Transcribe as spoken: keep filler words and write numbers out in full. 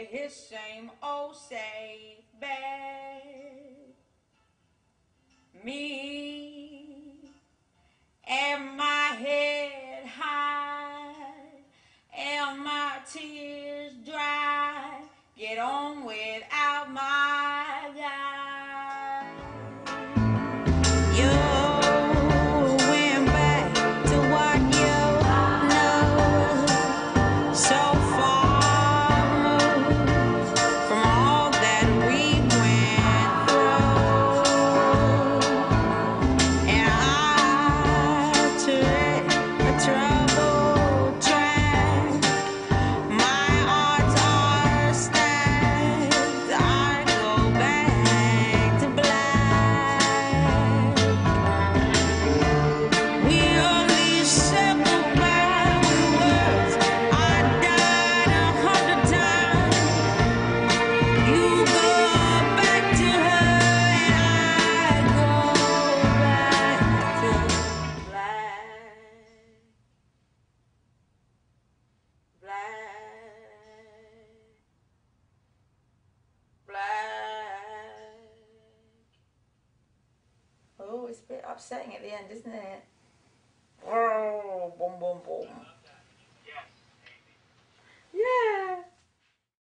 his same old safe bed. Me and my head high and my tears dry, get on without my guy. You went back to what you know, so far removed from all that we went through. And I took a troubled track. My odds are stacked. I go back to black. We only said goodbye with words. I died a hundred times. You go back to her, and I go back to black. Black. Black. Oh, it's a bit upsetting at the end, isn't it? Oh, boom, boom, boom. Yeah.